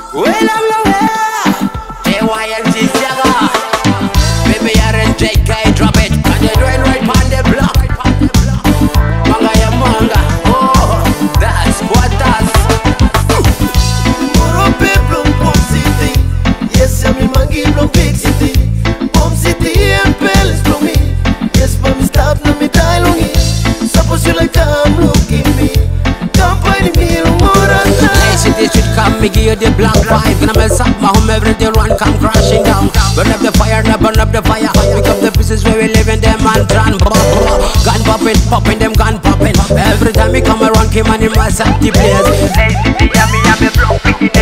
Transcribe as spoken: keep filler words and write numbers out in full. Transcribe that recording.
Well, I'm aware. J Y M G Jagger. Baby, you're in J K, drop it. And you're doing right on the block. Manga ya manga. Oh, that's what that's. Puro people, Pom City. Yes, I'm in Mangi, Blom Big City. Pom City and Palace, Blom me. Yes, mommy, stop, no me die long in. Suppose you like time, look at me. Come find me, no more than that. City should come, me give you the black vibe. Gonna mess up my home, everything run come crashing down. Burn up the fire, now burn up the fire. Pick up the pieces where we live in them and run. Gun popping, popping them gun popping. Every time we come around, came on in my safety place. Hey, city, I'm me, I'm a block,